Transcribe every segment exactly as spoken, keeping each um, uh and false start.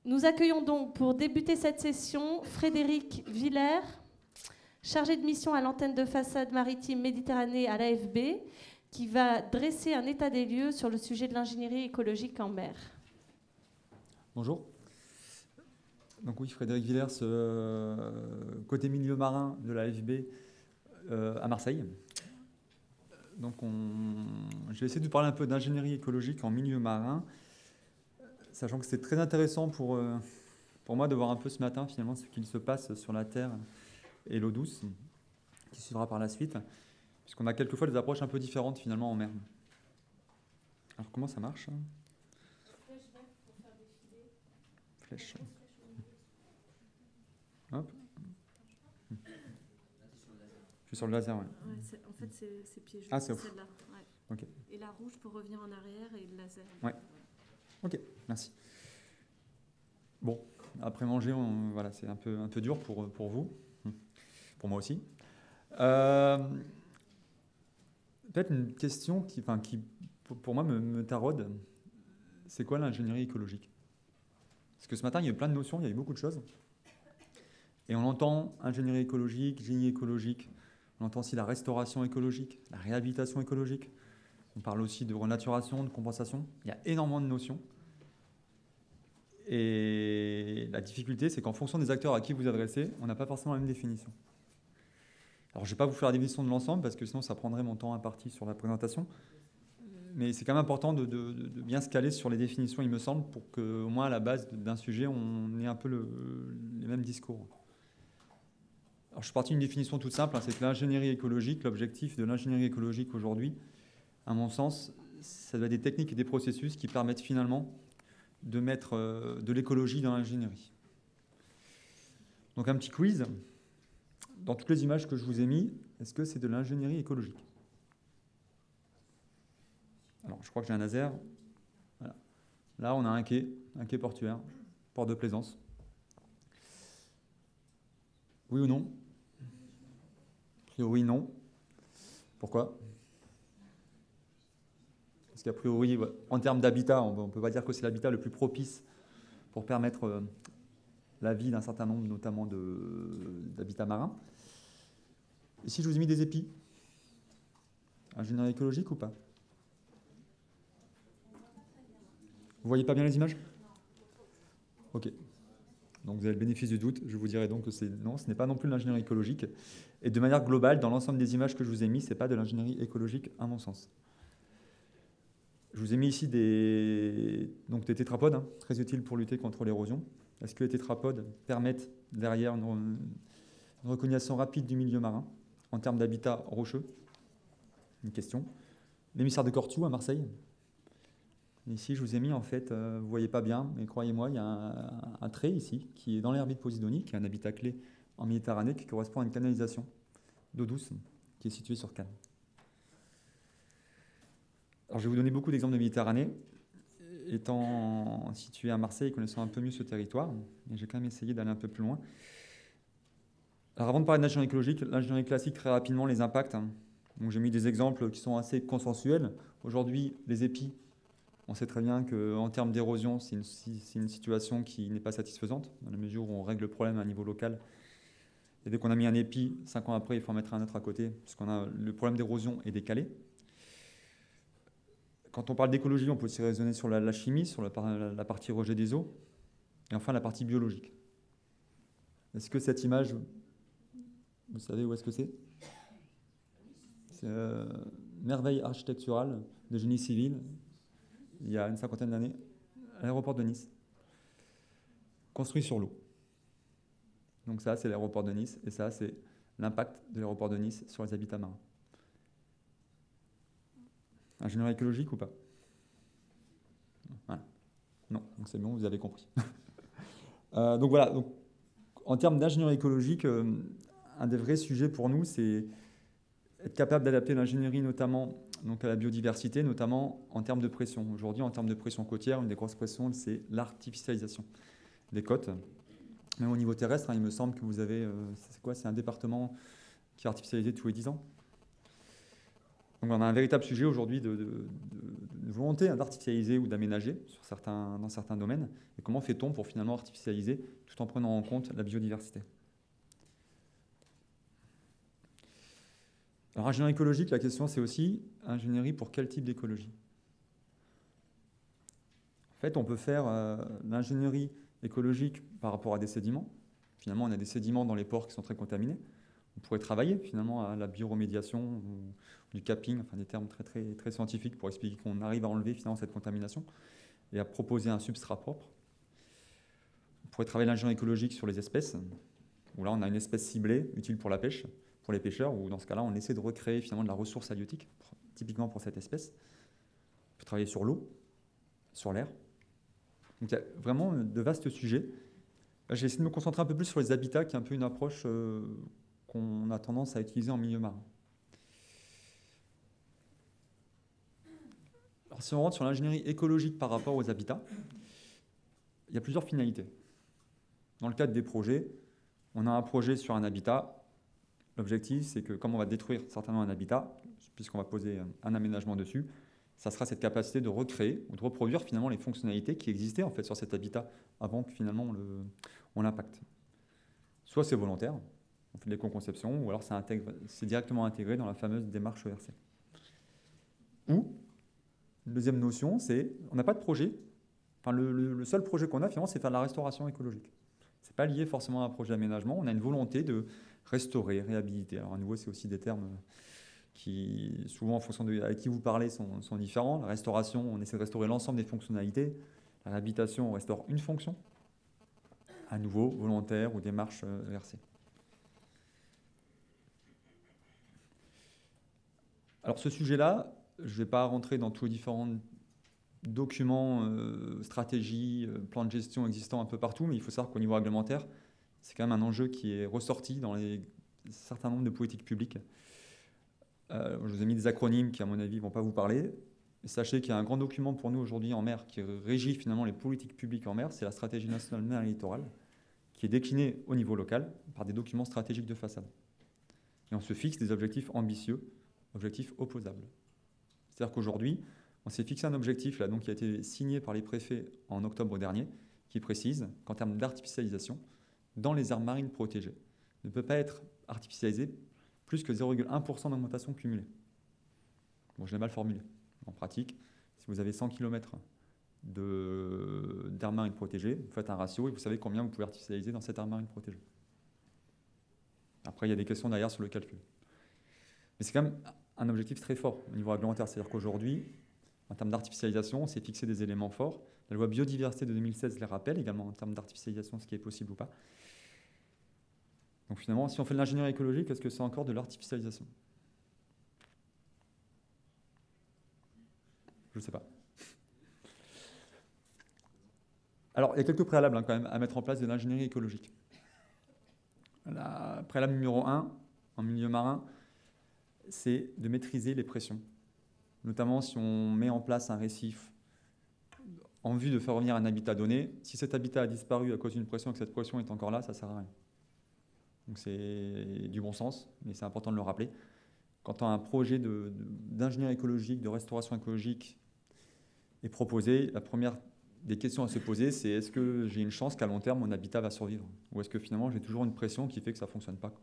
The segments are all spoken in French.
Nous accueillons donc pour débuter cette session Frédéric Villers, chargé de mission à l'antenne de façade maritime Méditerranée à l'A F B, qui va dresser un état des lieux sur le sujet de l'ingénierie écologique en mer. Bonjour. Donc oui, Frédéric Villers, euh, côté milieu marin de la F B euh, à Marseille. Donc on, je vais essayer de vous parler un peu d'ingénierie écologique en milieu marin, sachant que c'est très intéressant pour, euh, pour moi de voir un peu ce matin finalement ce qu'il se passe sur la Terre et l'eau douce, qui suivra par la suite, puisqu'on a quelquefois des approches un peu différentes finalement en mer. Alors comment ça marche? Flèche verte pour faire défiler. Flèche. Hop. Je suis sur le laser, ouais. Ouais, en fait, c'est piégeux. Ah, c'est ouf. Celle-là. Ouais. Ok. Et la rouge pour revenir en arrière et le laser. Ouais. Ok, merci. Bon, après manger, on, voilà, c'est un peu, un peu dur pour, pour vous, pour moi aussi. Euh, Peut-être une question qui, enfin, qui pour moi, me, me taraude. C'est quoi l'ingénierie écologique? Parce que ce matin, il y a eu plein de notions, il y a eu beaucoup de choses. Et on entend ingénierie écologique, génie écologique, on entend aussi la restauration écologique, la réhabilitation écologique. On parle aussi de renaturation, de compensation. Il y a énormément de notions. Et la difficulté, c'est qu'en fonction des acteurs à qui vous adressez, on n'a pas forcément la même définition. Alors, je ne vais pas vous faire la définition de l'ensemble, parce que sinon, ça prendrait mon temps imparti sur la présentation. Mais c'est quand même important de, de, de bien se caler sur les définitions, il me semble, pour qu'au moins, à la base d'un sujet, on ait un peu le, les mêmes discours. Alors, je suis parti d'une définition toute simple, hein, c'est que l'ingénierie écologique, l'objectif de l'ingénierie écologique aujourd'hui, à mon sens, ça doit être des techniques et des processus qui permettent finalement de mettre euh, de l'écologie dans l'ingénierie. Donc un petit quiz. Dans toutes les images que je vous ai mis, est-ce que c'est de l'ingénierie écologique? Alors, je crois que j'ai un laser. Voilà. Là, on a un quai, un quai portuaire, port de plaisance. Oui ou non? A priori, non. Pourquoi? Parce qu'a priori, en termes d'habitat, on ne peut pas dire que c'est l'habitat le plus propice pour permettre la vie d'un certain nombre, notamment d'habitats marins. Et si je vous ai mis des épis, ingénierie écologique ou pas? Vous voyez pas bien les images? Ok. Donc vous avez le bénéfice du doute. Je vous dirais donc que c'est non, ce n'est pas non plus de l'ingénierie écologique. Et de manière globale, dans l'ensemble des images que je vous ai mis, ce n'est pas de l'ingénierie écologique à mon sens. Je vous ai mis ici des, donc des tétrapodes, hein, très utiles pour lutter contre l'érosion. Est-ce que les tétrapodes permettent derrière une, une reconnaissance rapide du milieu marin en termes d'habitat rocheux? Une question. L'émissaire de Cortiou à Marseille. Ici, je vous ai mis, en fait, euh, vous ne voyez pas bien, mais croyez-moi, il y a un, un trait ici qui est dans l'herbier de Posidonie, qui est un habitat clé en Méditerranée, qui correspond à une canalisation d'eau douce qui est située sur Cannes. Alors, je vais vous donner beaucoup d'exemples de Méditerranée. Étant situé à Marseille, connaissant un peu mieux ce territoire, mais j'ai quand même essayé d'aller un peu plus loin. Alors, avant de parler de l'ingénierie écologique, l'ingénierie classique, très rapidement, les impacts. Donc, j'ai mis des exemples qui sont assez consensuels. Aujourd'hui, les épis, on sait très bien qu'en termes d'érosion, c'est une, une situation qui n'est pas satisfaisante, dans la mesure où on règle le problème à un niveau local. Et dès qu'on a mis un épi, cinq ans après, il faut en mettre un autre à côté, puisqu'on a le problème d'érosion est décalé. Quand on parle d'écologie, on peut aussi raisonner sur la, la chimie, sur la, la partie rejet des eaux, et enfin la partie biologique. Est-ce que cette image, vous savez où est-ce que c'est? C'est euh, merveille architecturale de génie civil, il y a une cinquantaine d'années, à l'aéroport de Nice, construit sur l'eau. Donc ça, c'est l'aéroport de Nice, et ça, c'est l'impact de l'aéroport de Nice sur les habitats marins. Ingénierie écologique ou pas? Voilà. Non, donc c'est bon, vous avez compris. euh, donc voilà, donc, en termes d'ingénierie écologique, euh, un des vrais sujets pour nous, c'est être capable d'adapter l'ingénierie notamment donc à la biodiversité, notamment en termes de pression. Aujourd'hui, en termes de pression côtière, une des grosses pressions, c'est l'artificialisation des côtes. Même au niveau terrestre, hein, il me semble que vous avez, euh, c'est quoi, c'est un département qui est artificialisé tous les dix ans. Donc on a un véritable sujet aujourd'hui de, de, de, de volonté hein, d'artificialiser ou d'aménager sur certains, dans certains domaines. Et comment fait-on pour finalement artificialiser tout en prenant en compte la biodiversité? Alors ingénierie écologique, la question c'est aussi ingénierie pour quel type d'écologie? En fait, on peut faire euh, l'ingénierie écologique par rapport à des sédiments. Finalement, on a des sédiments dans les ports qui sont très contaminés. On pourrait travailler finalement à la bioremédiation ou du capping, enfin des termes très, très, très scientifiques pour expliquer qu'on arrive à enlever finalement cette contamination et à proposer un substrat propre. On pourrait travailler l'ingénierie écologique sur les espèces, où là on a une espèce ciblée, utile pour la pêche, pour les pêcheurs, où dans ce cas-là on essaie de recréer finalement de la ressource halieutique, typiquement pour cette espèce. On peut travailler sur l'eau, sur l'air. Donc il y a vraiment de vastes sujets. Là, j'ai essayé de me concentrer un peu plus sur les habitats, qui est un peu une approche euh, qu'on a tendance à utiliser en milieu marin. Alors, si on rentre sur l'ingénierie écologique par rapport aux habitats, il y a plusieurs finalités. Dans le cadre des projets, on a un projet sur un habitat. L'objectif, c'est que comme on va détruire certainement un habitat, puisqu'on va poser un aménagement dessus, ça sera cette capacité de recréer ou de reproduire finalement les fonctionnalités qui existaient en fait sur cet habitat avant que finalement on, le, on l'impacte. Soit c'est volontaire, on fait de l'éco-conception, ou alors c'est, intègre, c'est directement intégré dans la fameuse démarche E R C. Ou, deuxième notion, c'est on n'a pas de projet. Enfin, le, le, le seul projet qu'on a finalement, c'est faire de la restauration écologique. Ce n'est pas lié forcément à un projet d'aménagement, on a une volonté de restaurer, réhabiliter. Alors à nouveau, c'est aussi des termes qui, souvent en fonction de avec qui vous parlez, sont, sont différents. La restauration, on essaie de restaurer l'ensemble des fonctionnalités. La réhabilitation, on restaure une fonction. À nouveau, volontaire ou démarche E R C. Alors ce sujet-là, je ne vais pas rentrer dans tous les différents documents, euh, stratégies, euh, plans de gestion existants un peu partout, mais il faut savoir qu'au niveau réglementaire, c'est quand même un enjeu qui est ressorti dans les certain nombre de politiques publiques. Euh, je vous ai mis des acronymes qui, à mon avis, ne vont pas vous parler. Sachez qu'il y a un grand document pour nous aujourd'hui en mer qui régit finalement les politiques publiques en mer, c'est la stratégie nationale mer et littoral, qui est déclinée au niveau local par des documents stratégiques de façade. Et on se fixe des objectifs ambitieux, objectifs opposables. C'est-à-dire qu'aujourd'hui, on s'est fixé un objectif là, donc, qui a été signé par les préfets en octobre dernier, qui précise qu'en termes d'artificialisation, dans les aires marines protégées, ne peut pas être artificialisé plus que zéro virgule un pour cent d'augmentation cumulée. Bon, je l'ai mal formulé. En pratique, si vous avez cent kilomètres de, d'aire marine protégée, vous faites un ratio et vous savez combien vous pouvez artificialiser dans cette aire marine protégée. Après, il y a des questions derrière sur le calcul. Mais c'est quand même un objectif très fort au niveau réglementaire. C'est-à-dire qu'aujourd'hui, en termes d'artificialisation, on s'est fixé des éléments forts. La loi biodiversité de deux mille seize les rappelle également en termes d'artificialisation, ce qui est possible ou pas. Donc finalement, si on fait de l'ingénierie écologique, est-ce que c'est encore de l'artificialisation? Je ne sais pas. Alors, il y a quelques préalables hein, quand même à mettre en place de l'ingénierie écologique. La préalable numéro un, en milieu marin, c'est de maîtriser les pressions. Notamment si on met en place un récif en vue de faire revenir un habitat donné. Si cet habitat a disparu à cause d'une pression et que cette pression est encore là, ça ne sert à rien. Donc c'est du bon sens, mais c'est important de le rappeler. Quand un projet de, de, d'ingénierie écologique, de restauration écologique est proposé, la première des questions à se poser, c'est est-ce que j'ai une chance qu'à long terme, mon habitat va survivre? Ou est-ce que finalement, j'ai toujours une pression qui fait que ça ne fonctionne pas?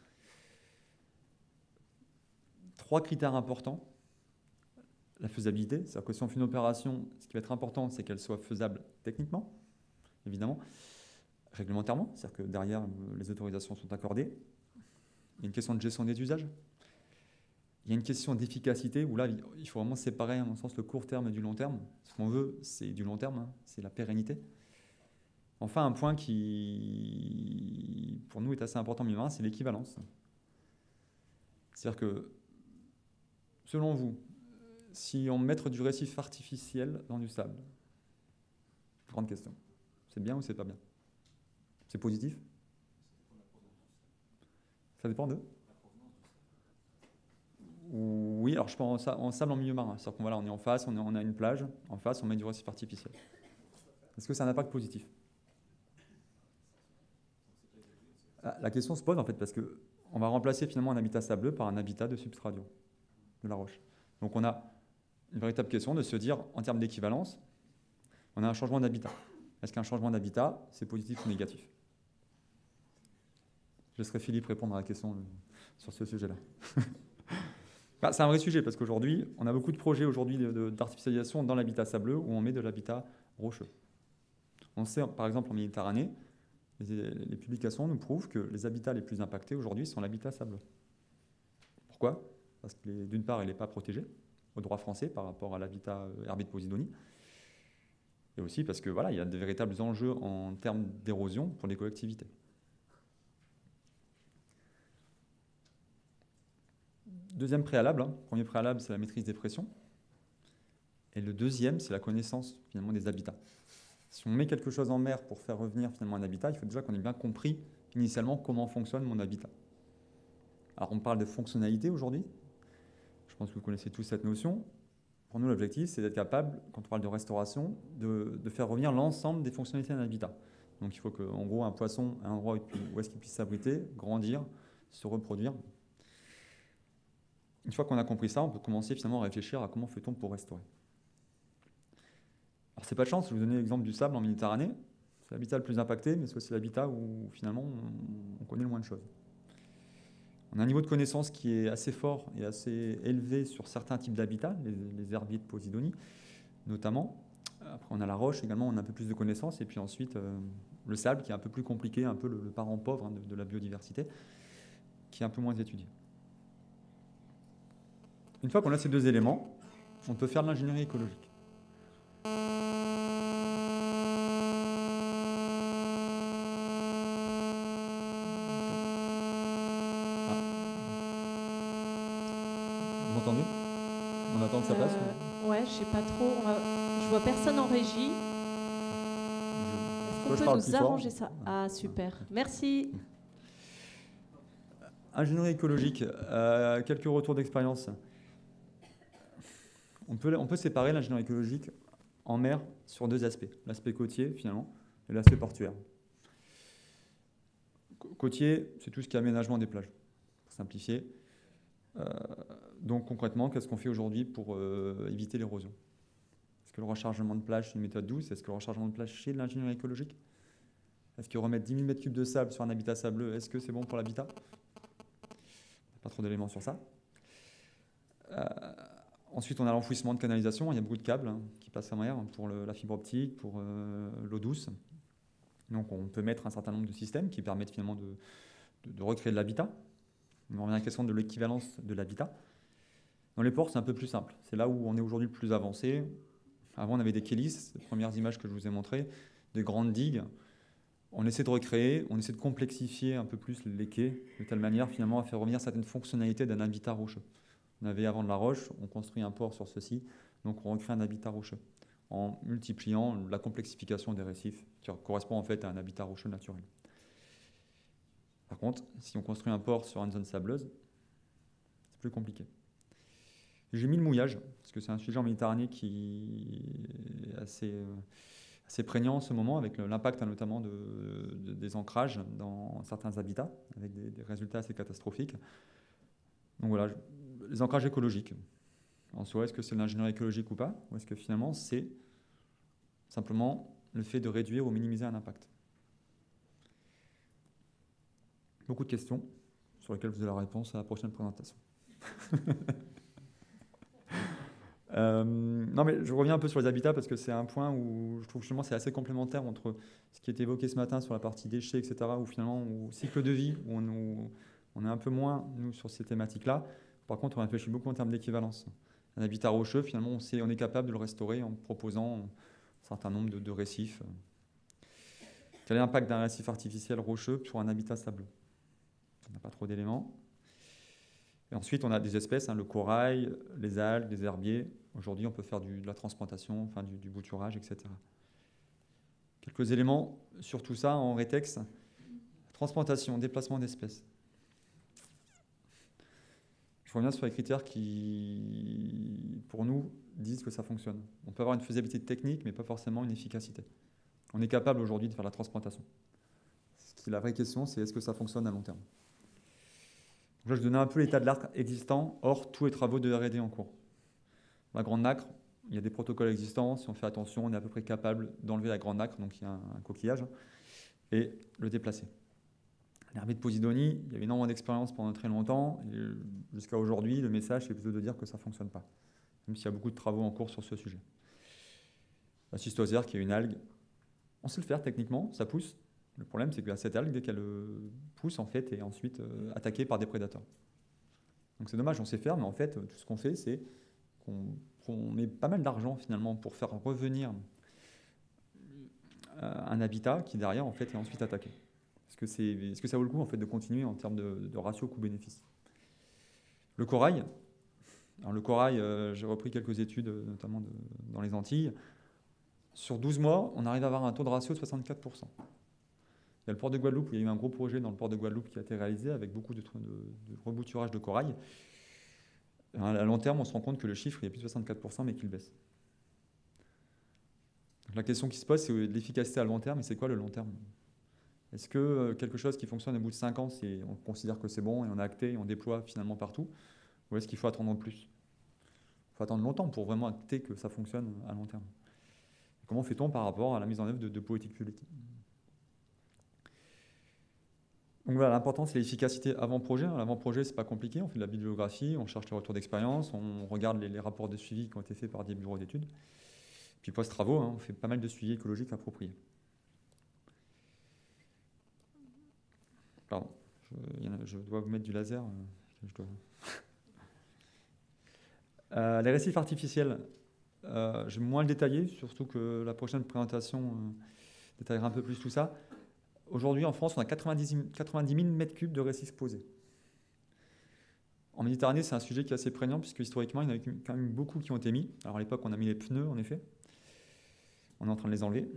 Trois critères importants. La faisabilité, c'est-à-dire que si on fait une opération, ce qui va être important, c'est qu'elle soit faisable techniquement, évidemment, réglementairement, c'est-à-dire que derrière, les autorisations sont accordées. Il y a une question de gestion des usages. Il y a une question d'efficacité où là, il faut vraiment séparer, à mon sens, le court terme et du long terme. Ce qu'on veut, c'est du long terme, hein, c'est la pérennité. Enfin, un point qui, pour nous, est assez important, c'est l'équivalence. C'est-à-dire que, selon vous, si on met du récif artificiel dans du sable, grande question, c'est bien ou c'est pas bien? C'est positif? Ça dépend d'eux? Oui, alors je pense en sable en milieu marin. C'est-à-dire qu'on voilà, on est en face, on, est, on a une plage, en face, on met du récif artificiel. Est-ce que ça a un impact positif? La question se pose en fait parce qu'on va remplacer finalement un habitat sableux par un habitat de substrat dur, de la roche. Donc on a une véritable question de se dire, en termes d'équivalence, on a un changement d'habitat. Est-ce qu'un changement d'habitat, c'est positif ou négatif? Je laisserai Philippe répondre à la question sur ce sujet-là. Bah, c'est un vrai sujet, parce qu'aujourd'hui, on a beaucoup de projets aujourd'hui d'artificialisation dans l'habitat sableux où on met de l'habitat rocheux. On sait, par exemple, en Méditerranée, les, les publications nous prouvent que les habitats les plus impactés aujourd'hui sont l'habitat sableux. Pourquoi? Parce que d'une part, il n'est pas protégé au droit français par rapport à l'habitat herbier de Posidonie. Et aussi parce que voilà, il y a de véritables enjeux en termes d'érosion pour les collectivités. Deuxième préalable, hein. Premier préalable, c'est la maîtrise des pressions. Et le deuxième, c'est la connaissance finalement des habitats. Si on met quelque chose en mer pour faire revenir finalement un habitat, il faut déjà qu'on ait bien compris initialement comment fonctionne mon habitat. Alors on parle de fonctionnalité aujourd'hui. Je pense que vous connaissez tous cette notion. Pour nous, l'objectif, c'est d'être capable, quand on parle de restauration, de, de faire revenir l'ensemble des fonctionnalités d'un habitat. Donc il faut qu'en gros, un poisson ait un endroit où est-ce qu'il puisse s'abriter, grandir, se reproduire. Une fois qu'on a compris ça, on peut commencer finalement à réfléchir à comment fait-on pour restaurer. Alors c'est pas de chance, je vais vous donner l'exemple du sable en Méditerranée. C'est l'habitat le plus impacté, mais c'est aussi l'habitat où finalement on, on connaît le moins de choses. On a un niveau de connaissance qui est assez fort et assez élevé sur certains types d'habitats, les, les herbiers de Posidonie notamment. Après on a la roche également, on a un peu plus de connaissances. Et puis ensuite euh, le sable qui est un peu plus compliqué, un peu le, le parent pauvre hein, de, de la biodiversité, qui est un peu moins étudié. Une fois qu'on a ces deux éléments, on peut faire de l'ingénierie écologique. Vous m'entendez? On attend que ça passe euh, ou... Ouais, je sais pas trop. On va... Je vois personne en régie. Est-ce qu'on peut nous arranger ça? Ah, super. Merci. Ingénierie écologique, euh, quelques retours d'expérience. On peut, on peut séparer l'ingénierie écologique en mer sur deux aspects. L'aspect côtier, finalement, et l'aspect portuaire. Côtier, c'est tout ce qui est aménagement des plages, pour simplifier. Euh, donc concrètement, qu'est-ce qu'on fait aujourd'hui pour euh, éviter l'érosion? Est-ce que le rechargement de plage, c'est une méthode douce? Est-ce que le rechargement de plage, c'est de l'ingénierie écologique? Est-ce que remettre dix mille mètres cubes de sable sur un habitat sableux, est-ce que c'est bon pour l'habitat? Pas trop d'éléments sur ça. Euh, ensuite, on a l'enfouissement de canalisation. Il y a beaucoup de câbles hein, qui passent en mer pour le, la fibre optique, pour euh, l'eau douce. Donc on peut mettre un certain nombre de systèmes qui permettent finalement de, de, de recréer de l'habitat. On revient à la question de l'équivalence de l'habitat. Dans les ports, c'est un peu plus simple. C'est là où on est aujourd'hui le plus avancé. Avant, on avait des kélis, les premières images que je vous ai montrées, des grandes digues. On essaie de recréer, on essaie de complexifier un peu plus les quais, de telle manière finalement à faire revenir certaines fonctionnalités d'un habitat rocheux. On avait avant de la roche, on construit un port sur ceci, donc on recrée un habitat rocheux, en multipliant la complexification des récifs, qui correspond en fait à un habitat rocheux naturel. Par contre, si on construit un port sur une zone sableuse, c'est plus compliqué. J'ai mis le mouillage, parce que c'est un sujet en Méditerranée qui est assez... Euh, C'est prégnant en ce moment avec l'impact notamment de, de, des ancrages dans certains habitats, avec des, des résultats assez catastrophiques. Donc voilà, je, les ancrages écologiques. En soi, est-ce que c'est de l'ingénierie écologique ou pas? Ou est-ce que finalement c'est simplement le fait de réduire ou minimiser un impact? Beaucoup de questions sur lesquelles vous avez la réponse à la prochaine présentation. Euh, non mais je reviens un peu sur les habitats parce que c'est un point où je trouve finalement c'est assez complémentaire entre ce qui est évoqué ce matin sur la partie déchets, et cetera, où finalement au cycle de vie, où on, où on est un peu moins nous sur ces thématiques-là. Par contre, on réfléchit beaucoup en termes d'équivalence. Un habitat rocheux, finalement, on, sait, on est capable de le restaurer en proposant un certain nombre de, de récifs. Quel est l'impact d'un récif artificiel rocheux sur un habitat sableux? On n'a pas trop d'éléments. Et ensuite, on a des espèces, hein, le corail, les algues, les herbiers. Aujourd'hui, on peut faire du, de la transplantation, enfin, du, du bouturage, et cetera. Quelques éléments sur tout ça en rétex. Transplantation, déplacement d'espèces. Je reviens sur les critères qui, pour nous, disent que ça fonctionne. On peut avoir une faisabilité technique, mais pas forcément une efficacité. On est capable aujourd'hui de faire la transplantation. Ce qui est la vraie question, c'est est-ce que ça fonctionne à long terme? Là, je donnais un peu l'état de l'art existant, hors tous les travaux de R et D en cours. La grande nacre, il y a des protocoles existants. Si on fait attention, on est à peu près capable d'enlever la grande nacre, donc il y a un, un coquillage, et le déplacer. L'herbier de Posidonie, il y avait énormément d'expérience pendant très longtemps. Et jusqu'à aujourd'hui, le message, c'est plutôt de dire que ça ne fonctionne pas, même s'il y a beaucoup de travaux en cours sur ce sujet. La cystosère, qui est une algue, on sait le faire techniquement, ça pousse. Le problème, c'est que cette algue, dès qu'elle pousse, en fait, est ensuite euh, attaquée par des prédateurs. Donc c'est dommage, on sait faire, mais en fait, tout ce qu'on fait, c'est qu'on qu'on met pas mal d'argent, finalement, pour faire revenir euh, un habitat qui, derrière, en fait, est ensuite attaqué. Est-ce que, c'est, est-ce que ça vaut le coup, en fait, de continuer en termes de, de ratio coût-bénéfice? Le corail. Alors, le corail, euh, j'ai repris quelques études, notamment de, dans les Antilles. Sur douze mois, on arrive à avoir un taux de ratio de soixante-quatre pour cent. Il y a le port de Guadeloupe, où il y a eu un gros projet dans le port de Guadeloupe qui a été réalisé avec beaucoup de, de, de rebouturage de corail. À long terme, on se rend compte que le chiffre il est plus de soixante-quatre pour cent, mais qu'il baisse. Donc la question qui se pose, c'est l'efficacité à long terme, et c'est quoi le long terme? Est-ce que quelque chose qui fonctionne au bout de cinq ans, c'est, on considère que c'est bon, et on a acté, et on déploie finalement partout? Ou est-ce qu'il faut attendre plus? Il faut attendre longtemps pour vraiment acter que ça fonctionne à long terme. Comment fait-on par rapport à la mise en œuvre de, de politiques publiques? Donc voilà, l'important, c'est l'efficacité avant-projet. L'avant-projet, c'est pas compliqué. On fait de la bibliographie, on cherche les retours d'expérience, on regarde les, les rapports de suivi qui ont été faits par des bureaux d'études. Puis post-travaux, hein, on fait pas mal de suivi écologique approprié. Pardon, je, y en a, je dois vous mettre du laser. Je dois... euh, les récifs artificiels, euh, je vais moins le détailler, surtout que la prochaine présentation euh, détaillera un peu plus tout ça. Aujourd'hui, en France, on a quatre-vingt-dix mille mètres cubes de récifs posés. En Méditerranée, c'est un sujet qui est assez prégnant, puisque historiquement, il y en a quand même beaucoup qui ont été mis. Alors à l'époque, on a mis les pneus, en effet. On est en train de les enlever.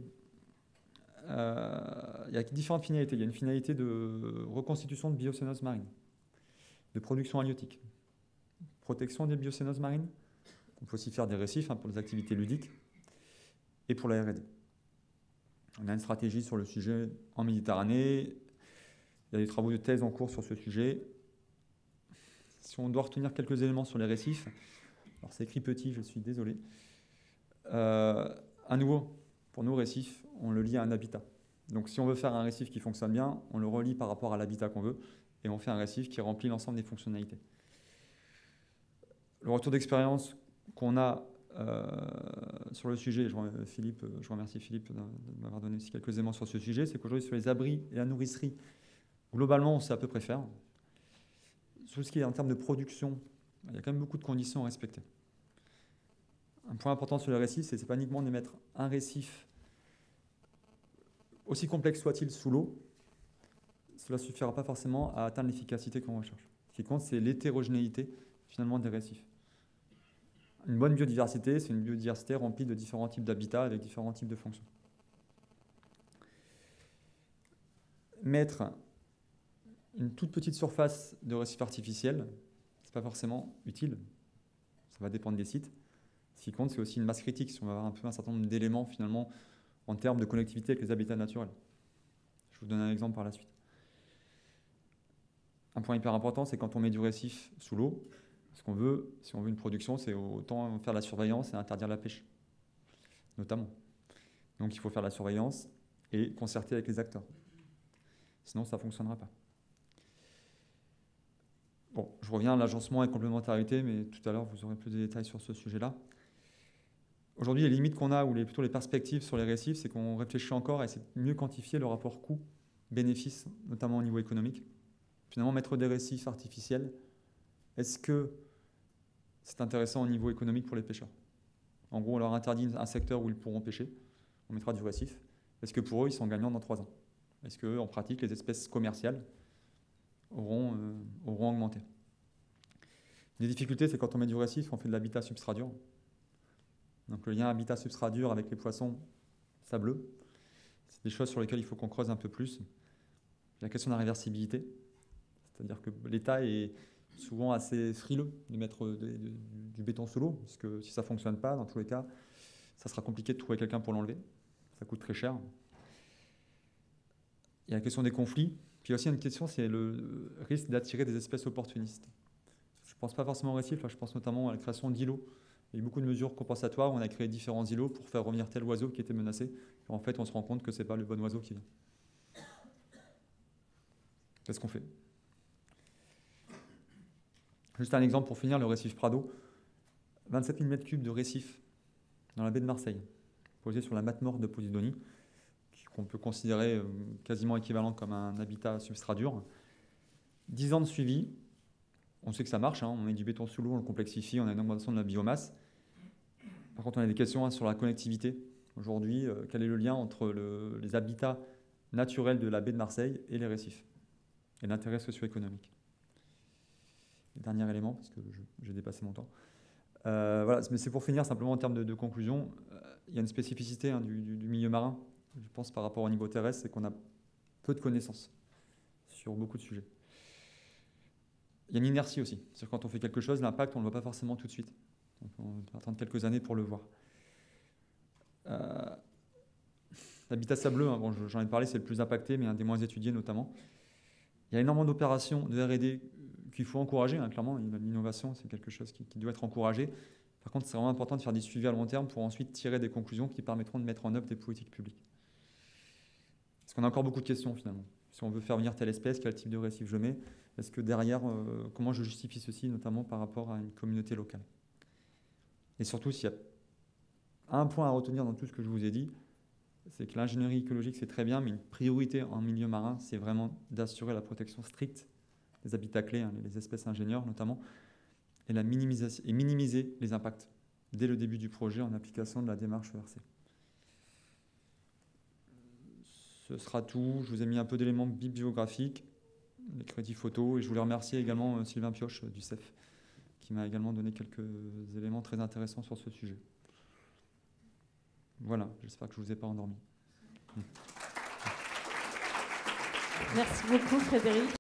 Euh, il y a différentes finalités. Il y a une finalité de reconstitution de biocénose marine, de production halieutique, protection des biocénoses marines. On peut aussi faire des récifs hein, pour les activités ludiques et pour la R et D. On a une stratégie sur le sujet en Méditerranée. Il y a des travaux de thèse en cours sur ce sujet. Si on doit retenir quelques éléments sur les récifs, alors c'est écrit petit, je suis désolé. Euh, à nouveau, pour nos récifs, on le lie à un habitat. Donc si on veut faire un récif qui fonctionne bien, on le relie par rapport à l'habitat qu'on veut et on fait un récif qui remplit l'ensemble des fonctionnalités. Le retour d'expérience qu'on a Euh, sur le sujet, je, Philippe, je remercie Philippe de, de m'avoir donné aussi quelques éléments sur ce sujet, c'est qu'aujourd'hui sur les abris et la nourricerie, globalement on sait à peu près faire. Sur ce qui est en termes de production, il y a quand même beaucoup de conditions à respecter. Un point important sur le récif, c'est, c'est pas uniquement de mettre un récif, aussi complexe soit-il, sous l'eau, cela ne suffira pas forcément à atteindre l'efficacité qu'on recherche. Ce qui compte, c'est l'hétérogénéité finalement des récifs. Une bonne biodiversité, c'est une biodiversité remplie de différents types d'habitats avec différents types de fonctions. Mettre une toute petite surface de récif artificiel, ce n'est pas forcément utile. Ça va dépendre des sites. Ce qui compte, c'est aussi une masse critique, si on va avoir un peu un certain nombre d'éléments finalement en termes de connectivité avec les habitats naturels. Je vous donne un exemple par la suite. Un point hyper important, c'est quand on met du récif sous l'eau, ce qu'on veut, si on veut une production, c'est autant faire la surveillance et interdire la pêche, notamment. Donc il faut faire la surveillance et concerter avec les acteurs. Sinon, ça ne fonctionnera pas. Bon, je reviens à l'agencement et complémentarité, mais tout à l'heure, vous aurez plus de détails sur ce sujet-là. Aujourd'hui, les limites qu'on a, ou les, plutôt les perspectives sur les récifs, c'est qu'on réfléchit encore à essayer de mieux quantifier le rapport coût-bénéfice, notamment au niveau économique. Finalement, mettre des récifs artificiels, est-ce que c'est intéressant au niveau économique pour les pêcheurs? En gros, on leur interdit un secteur où ils pourront pêcher, on mettra du récif. Est-ce que pour eux, ils sont gagnants dans trois ans? Est-ce qu'en pratique, les espèces commerciales auront, euh, auront augmenté? Les difficultés, c'est quand on met du récif, on fait de l'habitat substrat dur. Donc le lien habitat-substrat dur avec les poissons sableux, c'est des choses sur lesquelles il faut qu'on creuse un peu plus. La question de la réversibilité, c'est-à-dire que l'État est souvent assez frileux de mettre de, de, de, du béton sous l'eau, parce que si ça ne fonctionne pas, dans tous les cas, ça sera compliqué de trouver quelqu'un pour l'enlever. Ça coûte très cher. Il y a la question des conflits. Puis aussi, une question, c'est le risque d'attirer des espèces opportunistes. Je ne pense pas forcément au récif, là, je pense notamment à la création d'îlots Il y a eu beaucoup de mesures compensatoires, on a créé différents îlots pour faire revenir tel oiseau qui était menacé. Et en fait, on se rend compte que ce n'est pas le bon oiseau qui vient. Qu'est-ce qu'on fait? Juste un exemple pour finir, le récif Prado. vingt-sept mille mètres cubes de récif dans la baie de Marseille, posé sur la mate morte de Posidonie, qu'on peut considérer quasiment équivalent comme un habitat substrat dur. dix ans de suivi, on sait que ça marche, hein, on met du béton sous l'eau, on le complexifie, on a une augmentation de la biomasse. Par contre, on a des questions hein, sur la connectivité. Aujourd'hui, euh, quel est le lien entre le, les habitats naturels de la baie de Marseille et les récifs et l'intérêt socio-économique. Le dernier élément, parce que j'ai dépassé mon temps. Euh, voilà, mais c'est pour finir simplement en termes de, de conclusion. Euh, il y a une spécificité hein, du, du, du milieu marin, je pense par rapport au niveau terrestre, c'est qu'on a peu de connaissances sur beaucoup de sujets. Il y a une inertie aussi. C'est-à-dire quand on fait quelque chose, l'impact, on ne le voit pas forcément tout de suite. Donc on va attendre quelques années pour le voir. Euh, L'habitat sableux, hein, bon, j'en ai parlé, c'est le plus impacté, mais un des moins étudiés notamment. Il y a énormément d'opérations de R et D qu'il faut encourager, hein, clairement. L'innovation, c'est quelque chose qui, qui doit être encouragé. Par contre, c'est vraiment important de faire des suivis à long terme pour ensuite tirer des conclusions qui permettront de mettre en œuvre des politiques publiques. Parce qu'on a encore beaucoup de questions finalement. Si on veut faire venir telle espèce, quel type de récif je mets, est-ce que derrière, euh, comment je justifie ceci, notamment par rapport à une communauté locale. Et surtout, s'il y a un point à retenir dans tout ce que je vous ai dit, c'est que l'ingénierie écologique, c'est très bien, mais une priorité en milieu marin, c'est vraiment d'assurer la protection stricte des habitats clés, hein, les espèces ingénieurs notamment, et, la minimisation, et minimiser les impacts dès le début du projet en application de la démarche E R C. Ce sera tout. Je vous ai mis un peu d'éléments bibliographiques, les crédits photos, et je voulais remercier également euh, Sylvain Pioche euh, du C E F, qui m'a également donné quelques éléments très intéressants sur ce sujet. Voilà, j'espère que je ne vous ai pas endormi. Merci beaucoup Frédéric.